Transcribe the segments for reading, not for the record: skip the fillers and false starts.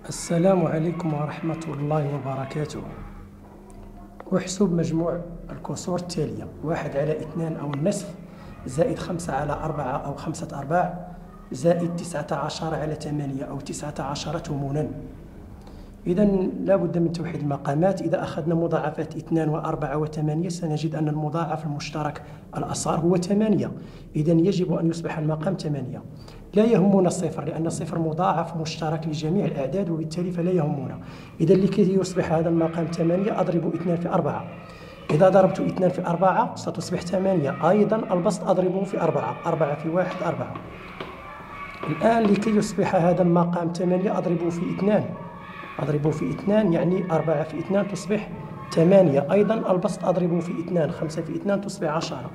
السلام عليكم ورحمة الله وبركاته. احسب مجموع الكسور التالية: 1/2 أو النصف، زائد 5/4 أو 5/4، زائد 19/8 أو 19 ثمنا. إذا لا بد من توحيد المقامات. إذا أخذنا مضاعفات 2 و4 و8 سنجد أن المضاعف المشترك الأصغر هو 8. إذا يجب أن يصبح المقام 8. لا يهمنا الصفر لأن الصفر مضاعف مشترك لجميع الأعداد وبالتالي فلا يهمنا. إذا لكي يصبح هذا المقام 8 أضرب 2 في 4. إذا ضربت 2 في 4 ستصبح 8. أيضا البسط أضربه في 4. 4 في 1 4. الآن لكي يصبح هذا المقام 8 أضربه في 2. أضربه في 2 يعني 4 في 2 تصبح 8. أيضا البسط أضربه في 2. 5 في 2 تصبح 10.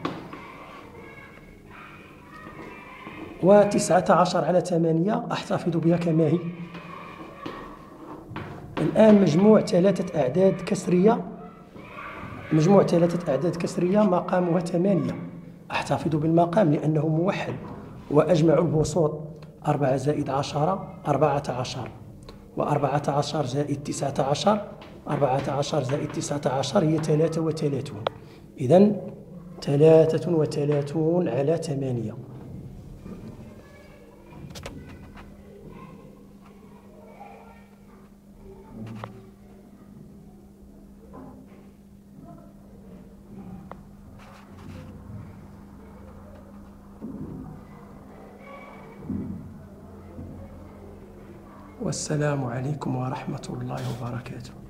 و19/8 أحتفظ بها كما هي. الآن مجموع ثلاثة أعداد كسرية مقامها 8. أحتفظ بالمقام لأنه موحد. وأجمع البسوط: 4 زائد 10 14، و14 زائد 19 14 زائد 19 هي 33. إذن 33/8. والسلام عليكم ورحمة الله وبركاته.